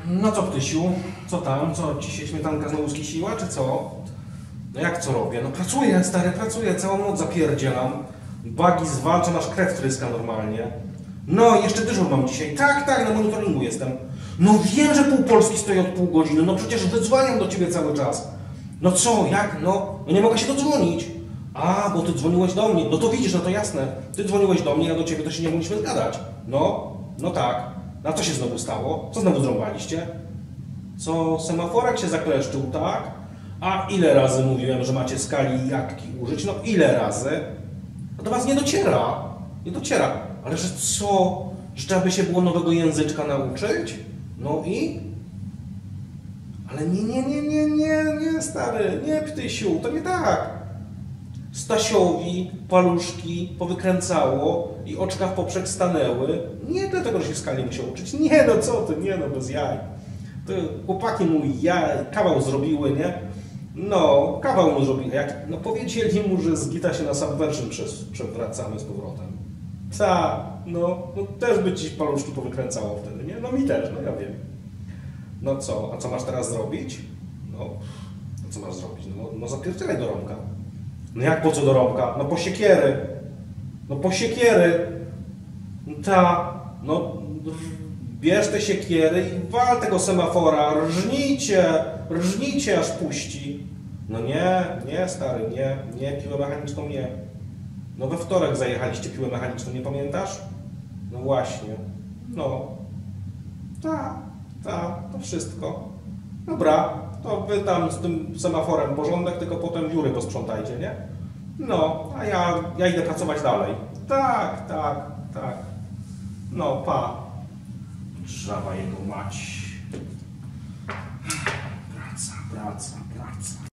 No co, Ptysiu? Co tam? Co, ci się śmietanka znowu skisiła, czy co? No jak co robię? No pracuję, stary, pracuję, całą noc zapierdzielam. Bagi zwalczam, aż krew tryska normalnie. No, jeszcze dyżur mam dzisiaj. Tak, na monitoringu jestem. No wiem, że pół Polski stoi od pół godziny, no przecież wydzwaniam do ciebie cały czas. No co, jak? No nie mogę się dodzwonić. A, bo ty dzwoniłeś do mnie. No to widzisz, no to jasne. Ty dzwoniłeś do mnie, ja do ciebie, to się nie mogliśmy zgadać. No tak. A co się znowu stało? Co znowu zrąbaliście? Co, semaforek się zakleszczył, tak? A ile razy mówiłem, że macie skali i jabłki użyć? No ile razy? No do was nie dociera. Nie dociera. Ale że co? Że trzeba by się było nowego języczka nauczyć? No i? Ale nie, stary, nie, Ptysiu, to nie tak. Stasiowi paluszki powykręcało i oczka w poprzek stanęły. Nie dlatego, że się skali musiał uczyć. Nie, no co ty, nie no, bez jaj. To chłopaki mu kawał zrobiły, nie? No, kawał mu zrobili. No powiedzieli mu, że z gita się na Subversion przewracamy z powrotem. No też by ci paluszki powykręcało wtedy, nie? No mi też, no ja wiem. No co, a co masz teraz zrobić? No, a co masz zrobić? No zapierdzielaj do Romka. No jak po co do Romka? No po siekiery. No po siekiery. No bierz te siekiery i wal tego semafora. Rżnijcie aż puści. No nie stary, nie, piłę mechaniczną nie. No we wtorek zajechaliście piłę mechaniczną, nie pamiętasz? No właśnie. No. To wszystko. Dobra, to wy tam z tym semaforem porządek, tylko potem dziury posprzątajcie, nie? No, a ja idę pracować dalej. Tak. No, pa. Drzawa jego mać. Praca.